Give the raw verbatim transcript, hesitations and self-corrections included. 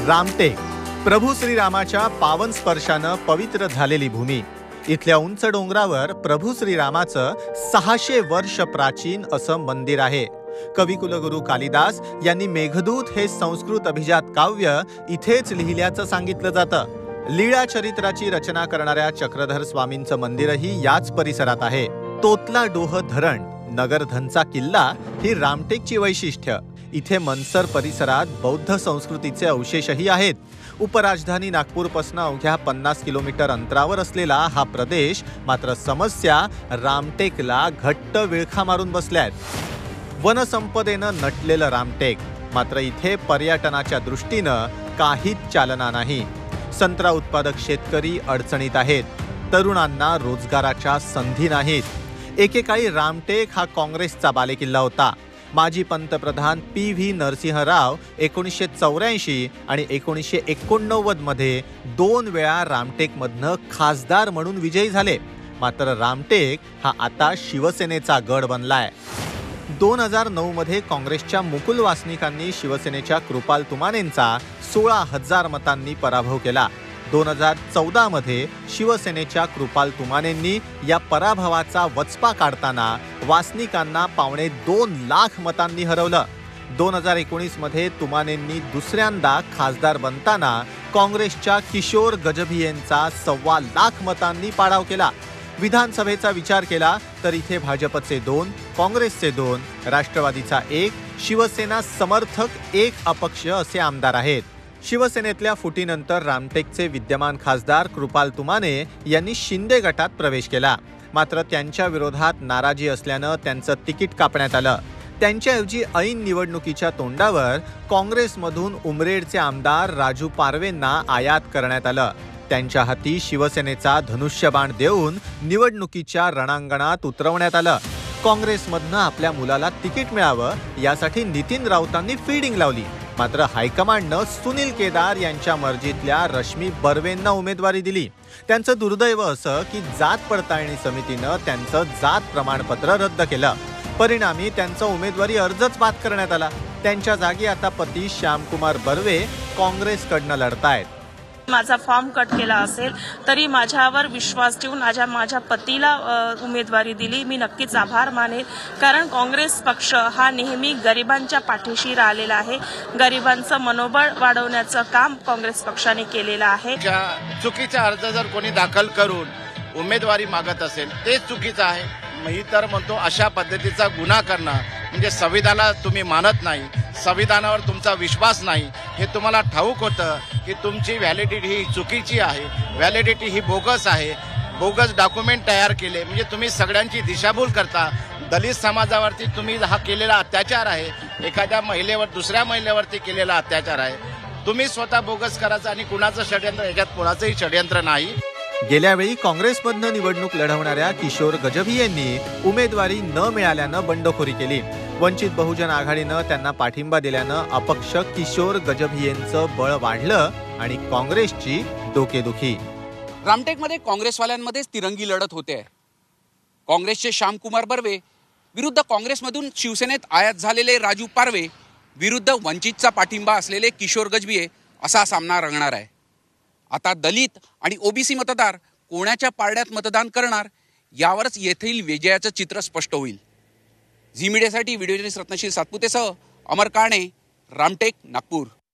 रामटेक, प्रभू श्रीरामाच्या पावन स्पर्शानं पवित्र झालेली भूमी. इथल्या उंच डोंगरावर प्रभू श्रीरामाचं सहाशे वर्ष प्राचीन असं मंदिर आहे. कविकुलगुरू कालिदास यांनी मेघदूत हे संस्कृत अभिजात काव्य इथेच लिहिल्याचं सांगितलं जातं. लीळा चरित्राची रचना करणाऱ्या चक्रधर स्वामींचं मंदिरही याच परिसरात आहे. तोतला डोह धरण, नगरधनचा किल्ला ही रामटेकची वैशिष्ट्य. इथे मनसर परिसरात बौद्ध संस्कृतीचे अवशेषही आहेत. उपराजधानी नागपूरपासून अवघ्या पन्नास किलोमीटर अंतरावर असलेला हा प्रदेश मात्र समस्या रामटेकला घट्ट विळखा मारून बसल्यात. वनसंपदेनं नटलेलं रामटेक, मात्र इथे पर्यटनाच्या दृष्टीनं काहीच चालना नाही. संत्रा उत्पादक शेतकरी अडचणीत आहेत. तरुणांना रोजगाराच्या संधी नाहीत. एकेकाळी रामटेक हा काँग्रेसचा बालेकिल्ला होता. माजी पंतप्रधान पी व्ही नरसिंह राव एकोणीसशे चौऱ्याऐंशी आणि एकोणीसशे एकोणनव्वद मध्ये दोन वेळा रामटेकमधनं खासदार म्हणून विजयी झाले. मात्र रामटेक हा आता शिवसेनेचा गड बनलाय. दोन हजार नऊ मध्ये काँग्रेसच्या मुकुल वासनिकांनी शिवसेनेच्या कृपाल तुमानेंचा सोळा हजार मतांनी पराभव केला. दोन हजार चौदा मध्ये शिवसेनेच्या कृपाल तुमानेंनी या पराभवाचा वचपा काढताना वासनिकांना पावणे दोन लाख मतांनी हरवलं. दोन हजार एकोणीस मध्ये तुमानेंनी दुसऱ्यांदा खासदार बनताना काँग्रेसच्या किशोर गजभियेंचा सव्वा लाख मतांनी पाडाव केला. विधानसभेचा विचार केला तर इथे भाजपचे दोन, काँग्रेसचे दोन, राष्ट्रवादीचा एक, शिवसेना समर्थक एक अपक्ष असे आमदार आहेत. शिवसेनेतल्या फुटीनंतर रामटेकचे विद्यमान खासदार कृपाल तुमाने यांनी शिंदे गटात प्रवेश केला. मात्र त्यांच्या विरोधात नाराजी असल्यानं त्यांचं तिकीट कापण्यात आलं. त्यांच्याऐवजी ऐन निवडणुकीच्या तोंडावर काँग्रेसमधून उमरेडचे आमदार राजू पारवेंना आयात करण्यात आलं. त्यांच्या हाती शिवसेनेचा धनुष्यबाण देऊन निवडणुकीच्या रणांगणात उतरवण्यात आलं. काँग्रेसमधनं आपल्या मुलाला तिकीट मिळावं यासाठी नितीन राऊतांनी फिडिंग लावली. मात्र हायकमांडनं सुनील केदार यांच्या मर्जीतल्या रश्मी बर्वेंना उमेदवारी दिली. त्यांचं दुर्दैव असं की जात पडताळणी समितीनं त्यांचं जात प्रमाणपत्र रद्द केलं. परिणामी त्यांचा उमेदवारी अर्जच बाद करण्यात आला. त्यांच्या जागी आता पती श्यामकुमार बर्वे काँग्रेसकडनं लढतायत. माझा फॉर्म कट केला असेल तरी माझ्यावर विश्वास ठेवून माझ्या माझ्या पतीला उमेदवारी दिली. मी नक्कीच आभार मानेल, कारण काँग्रेस पक्ष हा नेहमी गरिबांच्या पाठीशी राहिलेला आहे. गरिबांचं मनोबळ वाढवण्याचं काम काँग्रेस पक्षाने केलेलं आहे. चुकीचा अर्ज जर कोणी दाखल करून उमेदवारी मागत असेल ते चुकीचं आहे. मी तर म्हणतो अशा पद्धतीचा गुन्हा करणं म्हणजे संविधानाला तुम्ही मानत नाही, संविधानावर तुमचा विश्वास नाही हे तुम्हाला ठाऊक होतं की तुमची व्हॅलिडिटी ही चुकीची आहे, व्हॅलिडिटी ही बोगस आहे. बोगस डॉक्युमेंट तयार केले म्हणजे तुम्ही सगळ्यांची दिशाभूल करता. दलित समाजावरती तुम्ही हा केलेला अत्याचार आहे, एखाद्या महिलेवर दुसऱ्या महिलेवरती केलेला अत्याचार आहे. तुम्ही स्वतः बोगस करायचं आणि कुणाचं षडयंत्र, याच्यात कुणाचंही षडयंत्र नाही. गेल्यावेळी काँग्रेसमधनं निवडणूक लढवणाऱ्या किशोर गजभियेंनी उमेदवारी न मिळाल्यानं बंडखोरी केली. वंचित बहुजन आघाडीनं त्यांना पाठिंबा दिल्यानं अपक्ष किशोर गजभियेंचं बळ वाढलं आणि काँग्रेसची डोकेदुखी. रामटेकमध्ये काँग्रेसवाल्यांमध्येच तिरंगी लढत होते. काँग्रेसचे श्यामकुमार बर्वे विरुद्ध काँग्रेसमधून शिवसेनेत आयात झालेले राजू पारवे विरुद्ध वंचितचा पाठिंबा असलेले किशोर गजभिये असा सामना रंगणार आहे. आता दलित आणि ओबीसी मतदार कोणाच्या पारड्यात मतदान करणार यावरच येथील विजयाचं चित्र स्पष्ट होईल. झी मीडियासाठी व्हिडिओ जर्नलिस्ट रत्नशील सातपुतेसह अमर काणे, रामटेक, नागपूर.